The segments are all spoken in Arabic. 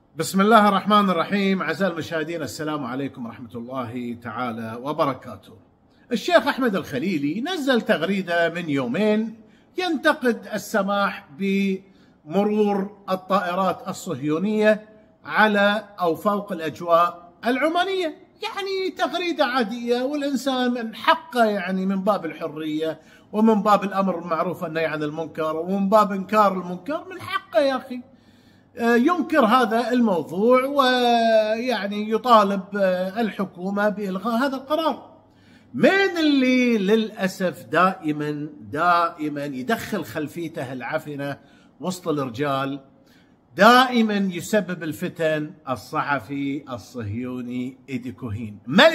بسم الله الرحمن الرحيم. أعزائي المشاهدين، السلام عليكم ورحمة الله تعالى وبركاته. الشيخ أحمد الخليلي نزل تغريدة من يومين ينتقد السماح بمرور الطائرات الصهيونية على أو فوق الأجواء العمانية. يعني تغريدة عادية، والإنسان من حقه يعني من باب الحرية ومن باب الأمر بالمعروف والنهي عن المنكر ومن باب إنكار المنكر، من حقه يا أخي ينكر هذا الموضوع ويعني يطالب الحكومة بإلغاء هذا القرار. من اللي للأسف دائما يدخل خلفيته العفنة وسط الرجال، دائما يسبب الفتن، الصحفي الصهيوني إيدي كوهين،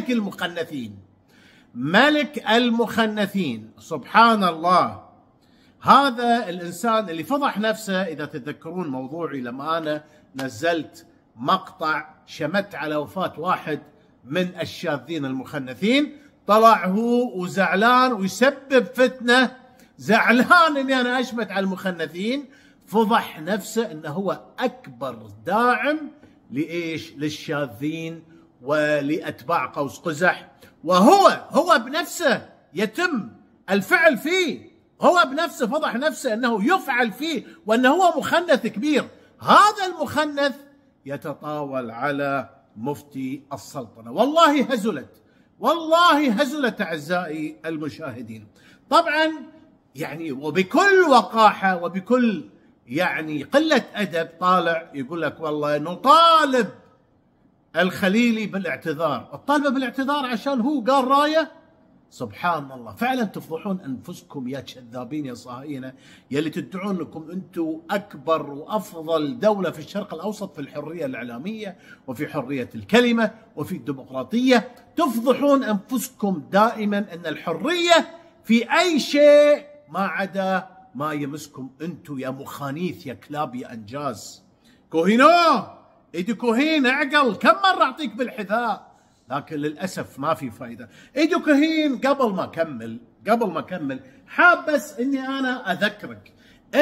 ملك المخنثين. سبحان الله، هذا الإنسان اللي فضح نفسه. إذا تتذكرون موضوعي لما أنا نزلت مقطع شمت على وفاة واحد من الشاذين المخنثين، طلع هو وزعلان ويسبب فتنة، زعلان إني أنا أشمت على المخنثين. فضح نفسه إنه هو أكبر داعم لإيش؟ للشاذين ولأتباع قوس قزح، وهو بنفسه يتم الفعل فيه. هو بنفسه فضح نفسه أنه يفعل فيه وأنه هو مخنث كبير. هذا المخنث يتطاول على مفتي السلطنة. والله هزلت أعزائي المشاهدين. طبعا يعني وبكل وقاحة وبكل يعني قلة أدب طالع يقول لك والله نطالب الخليلي بالاعتذار. الطالبة بالاعتذار عشان هو قال راية. سبحان الله، فعلا تفضحون أنفسكم يا كذابين يا صهاينة، يلي تدعون انكم انتم أكبر وأفضل دولة في الشرق الأوسط في الحرية الإعلامية وفي حرية الكلمة وفي الديمقراطية. تفضحون أنفسكم دائما أن الحرية في أي شيء ما عدا ما يمسكم انتم يا مخانيث، يا كلاب، يا أنجاز. كوهينو إيدي كوهين، اعقل، كم مرة أعطيك بالحذاء، لكن للأسف ما في فائدة. إيدي كوهين، قبل ما أكمل حاب بس إني أنا أذكرك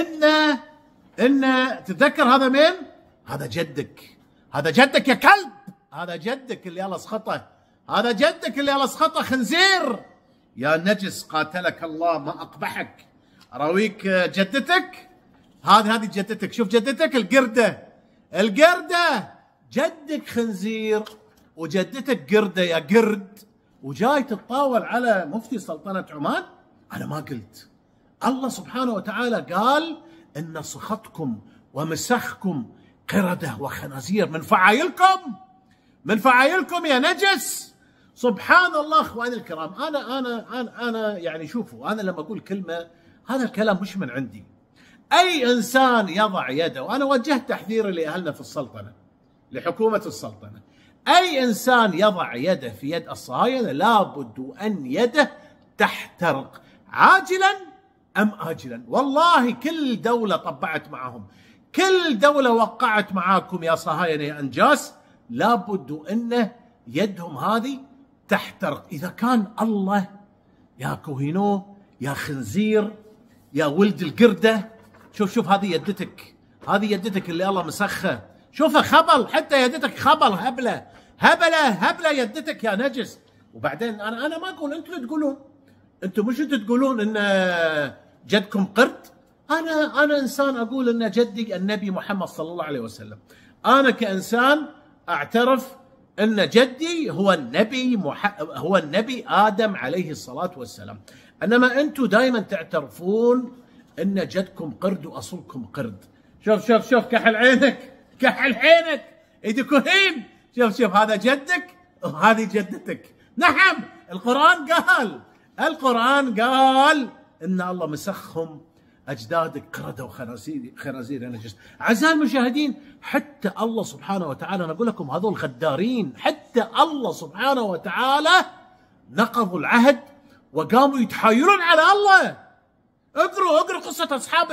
إن تتذكر هذا مين؟ هذا جدك يا كلب، هذا جدك اللي الله اسخطه، خنزير يا نجس، قاتلك الله ما أقبحك. أراويك جدتك، هذه جدتك، شوف جدتك القردة، جدك خنزير وجدتك قردة يا قرد، وجاي تتطاول على مفتي سلطنة عمان. أنا ما قلت، الله سبحانه وتعالى قال إن سخطكم ومسخكم قردة وخنازير من فعايلكم يا نجس. سبحان الله. اخواني الكرام، انا يعني شوفوا، انا لما اقول كلمه هذا الكلام مش من عندي. اي انسان يضع يده، وانا وجهت تحذير لاهلنا في السلطنه، لحكومه السلطنه، اي انسان يضع يده في يد الصهاينه لابد ان يده تحترق عاجلا ام اجلا. والله كل دوله طبعت معهم، كل دوله وقعت معاكم يا صهاينه يا انجاس، لابد ان يدهم هذه تحترق. إذا كان الله يا كوهينو يا خنزير يا ولد القردة، شوف هذه يدتك اللي الله مسخة، شوفها خبل، حتى يدتك خبل، هبلة يدتك يا نجس. وبعدين أنا ما أقول، أنتم مش تقولون إن جدكم قرد. أنا إنسان أقول إن جدي النبي محمد صلى الله عليه وسلم. أنا كإنسان أعترف أن جدي هو النبي آدم عليه الصلاة والسلام. إنما أنتم دائما تعترفون أن جدكم قرد وأصلكم قرد. شوف كحل عينك إيدي كوهين، شوف هذا جدك وهذه جدتك. نعم، القرآن قال إن الله مسخهم أجدادك قردة وخنازير نجس. أعزائي المشاهدين، حتى الله سبحانه وتعالى، أنا أقول لكم هذول غدارين، حتى الله سبحانه وتعالى نقضوا العهد وقاموا يتحايلون على الله. اقروا قصة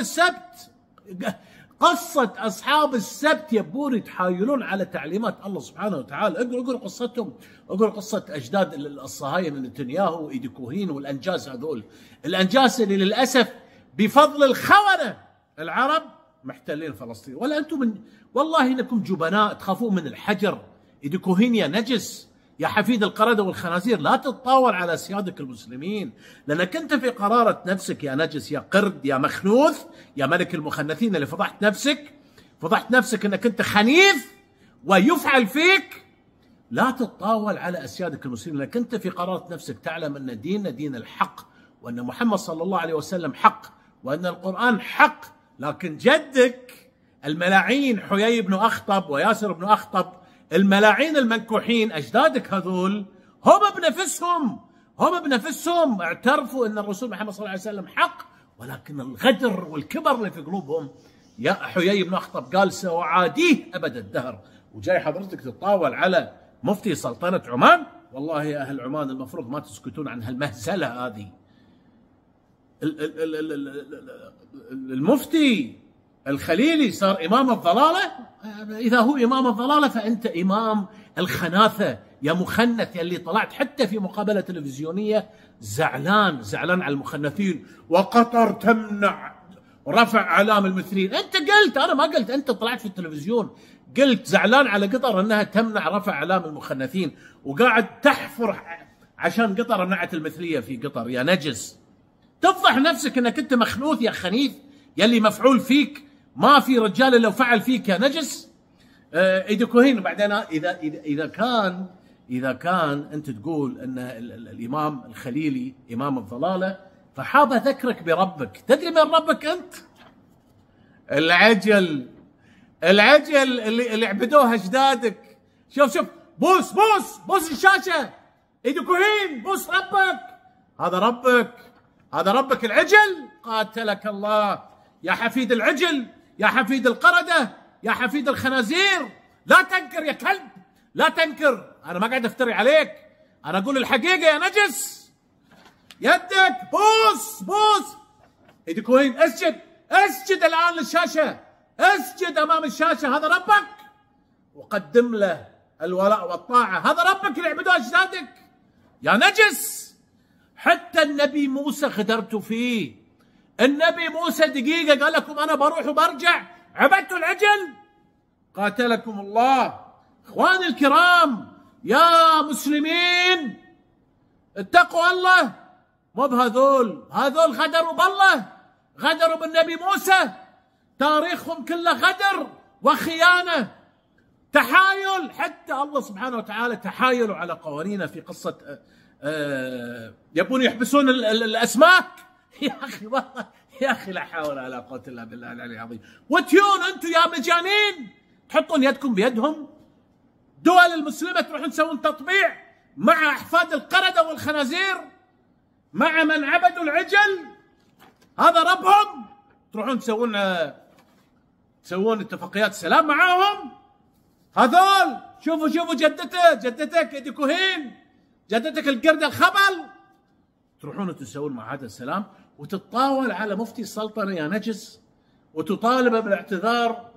أصحاب السبت يبون يتحايلون على تعليمات الله سبحانه وتعالى. اقروا قصتهم، اقروا قصة أجداد الصهاينة نتنياهو وإيدي كوهين والأنجاز. هذول الأنجاز اللي للأسف بفضل الخونة العرب محتلين فلسطين، ولا أنتم والله إنكم جبناء تخافون من الحجر. إيديكوهين يا نجس يا حفيد القردة والخنازير، لا تتطاول على سيادك المسلمين، لأنك أنت في قرارة نفسك يا نجس يا قرد يا مخنوث يا ملك المخنثين اللي فضحت نفسك أنك أنت خنيف ويفعل فيك. لا تتطاول على أسيادك المسلمين، لأنك أنت في قرارة نفسك تعلم أن ديننا دين الحق، وأن محمد صلى الله عليه وسلم حق، وأن القرآن حق. لكن جدك الملاعين حيي بن أخطب وياسر بن أخطب، الملاعين المنكوحين، أجدادك هذول هم بنفسهم اعترفوا أن الرسول محمد صلى الله عليه وسلم حق، ولكن الغدر والكبر اللي في قلوبهم. يا حيي بن أخطب قال سأعاديه أبد الدهر، وجاي حضرتك تتطاول على مفتي سلطنة عمان. والله يا أهل عمان المفروض ما تسكتون عن هالمهزلة هذه. المفتي الخليلي صار إمام الضلالة. إذا هو إمام الضلالة فأنت إمام الخناثة يا مخنث، يلي طلعت حتى في مقابلة تلفزيونية زعلان على المخنثين، وقطر تمنع رفع أعلام المثليين. أنت قلت، أنا ما قلت، أنت طلعت في التلفزيون قلت زعلان على قطر أنها تمنع رفع أعلام المخنثين، وقاعد تحفر عشان قطر منعت المثلية في قطر. يا نجس تفضح نفسك أنك أنت مخنوث يا خنيث يلي مفعول فيك، ما في رجال لو فعل فيك يا نجس. إيديكوهين. وبعدين إذا كان أنت تقول أن الإمام الخليلي إمام الضلالة، فحاب أذكرك بربك. تدري من ربك أنت؟ العجل اللي عبدوها أجدادك. شوف بوس الشاشة. إيديكوهين بوس ربك. هذا ربك العجل. قاتلك الله يا حفيد العجل يا حفيد القردة يا حفيد الخنازير. لا تنكر يا كلب، لا تنكر. أنا ما قاعد أفتري عليك، أنا أقول الحقيقة يا نجس. يدك بوس. إيديكوهين اسجد الآن للشاشة، اسجد أمام الشاشة. هذا ربك، وقدم له الولاء والطاعة. هذا ربك اللي عبدوه أجدادك يا نجس. حتى النبي موسى غدرتوا فيه. النبي موسى دقيقة قال لكم أنا بروح وبرجع، عبدتوا العجل. قاتلكم الله. إخواني الكرام يا مسلمين اتقوا الله. مو بهذول، هذول غدروا بالله، غدروا بالنبي موسى. تاريخهم كله غدر وخيانة، تحايل. حتى الله سبحانه وتعالى تحايلوا على قوانينه في قصة يبون يحبسون الأسماك. يا أخي والله يا أخي لا حول ولا قوة إلا بالله العلي العظيم. وتيون أنتم يا مجانين تحطون يدكم بيدهم. دول المسلمة تروحون تسوون تطبيع مع أحفاد القردة والخنازير، مع من عبدوا العجل. هذا ربهم. تروحون تسوون اتفاقيات سلام معاهم. هذول شوفوا جدتك إيديكوهين، جدتك القردة الخبل، تروحون تسوون معاهدة السلام وتتطاول على مفتي السلطنة يا نجس، وتطالبه بالاعتذار،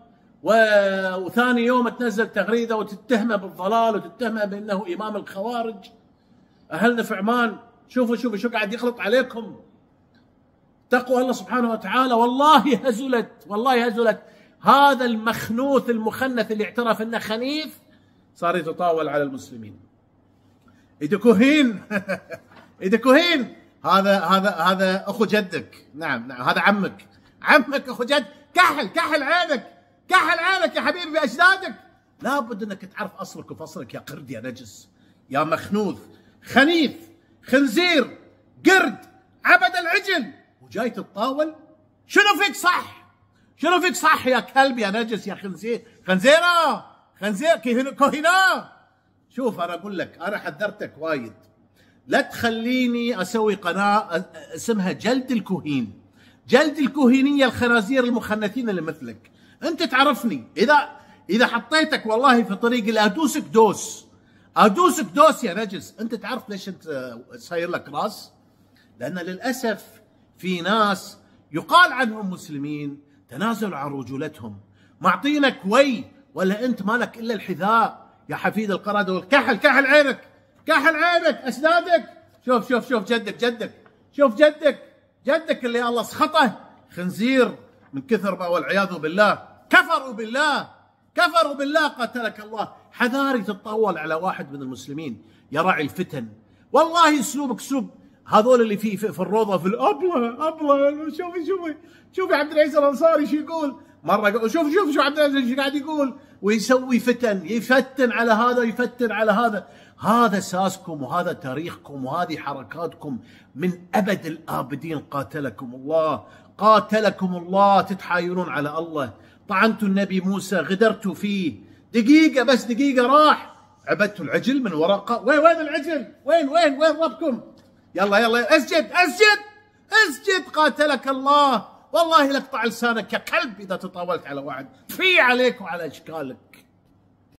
وثاني يوم تنزل تغريدة وتتهمه بالضلال وتتهمه بأنه إمام الخوارج. أهلنا في عمان شوفوا شو قاعد يخلط عليكم. تقوى الله سبحانه وتعالى. والله هزلت هذا المخنوث المخنث اللي اعترف انه خنيف صار يتطاول على المسلمين. إيديكوهين إيديكوهين هذا اخو جدك. نعم هذا عمك اخو جد. كحل عينك يا حبيبي باجدادك. لابد انك تعرف اصلك وفصلك يا قرد يا نجس يا مخنوث خنيف خنزير قرد عبد العجل، وجاي تتطاول. شنو فيك صح يا كلب يا نجس يا خنزير كوهنا. شوف انا اقول لك، انا حذرتك وايد، لا تخليني اسوي قناه اسمها جلد الكوهينيه الخنازير المخنثين اللي مثلك. انت تعرفني، اذا حطيتك والله في طريق اللي ادوسك دوس يا نجس. انت تعرف ليش انت صاير لك راس؟ لان للاسف في ناس يقال عنهم مسلمين تنازلوا عن رجولتهم، معطينك ولا انت مالك الا الحذاء يا حفيد القردة والكحل. كحل عينك اسنادك. شوف جدك شوف جدك اللي الله سخطه، خنزير من كثر ما والعياذ بالله كفروا بالله، كفروا بالله قاتلك الله. حذاري تتطاول على واحد من المسلمين يراعي الفتن. والله اسلوبك اسلوب هذول اللي في الروضه في ابله. شوفي عبد العزيز الانصاري شو يقول مره، شوف عبد العزيز ايش قاعد يقول، ويسوي فتن، يفتن على هذا يفتن على هذا. هذا ساسكم وهذا تاريخكم وهذه حركاتكم من ابد الابدين. قاتلكم الله، قاتلكم الله. تتحايلون على الله، طعنتوا النبي موسى، غدرتوا فيه، دقيقه بس دقيقه راح عبدتوا العجل من وراء. وين العجل؟ وين ربكم؟ يلا اسجد اسجد اسجد. قاتلك الله. والله لقطع لسانك يا كلب اذا تطاولت على واحد، في عليك وعلى اشكالك.